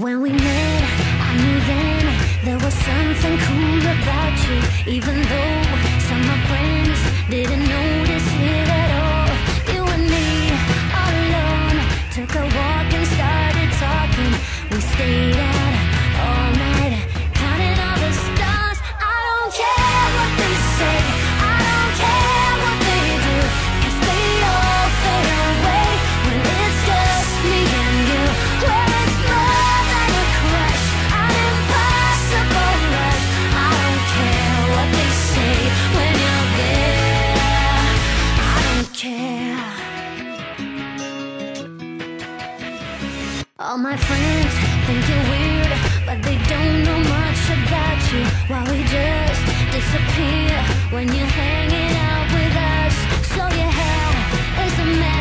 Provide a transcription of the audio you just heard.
When we met, I knew then there was something cool about you, even though some of my friends didn't notice it at all. You and me, all alone, took a walk and started talking. We stayed out all night, counting all the stars. I don't care what they say, I don't care what they do, 'cause they all fade away when it's just me and you. When it's more than a crush, an impossible rush. I don't care what they say when you're there. I don't care. All my friends think you're weird, but they don't know much about you. While we just disappear when you're hanging out with us. So your hair is a mess.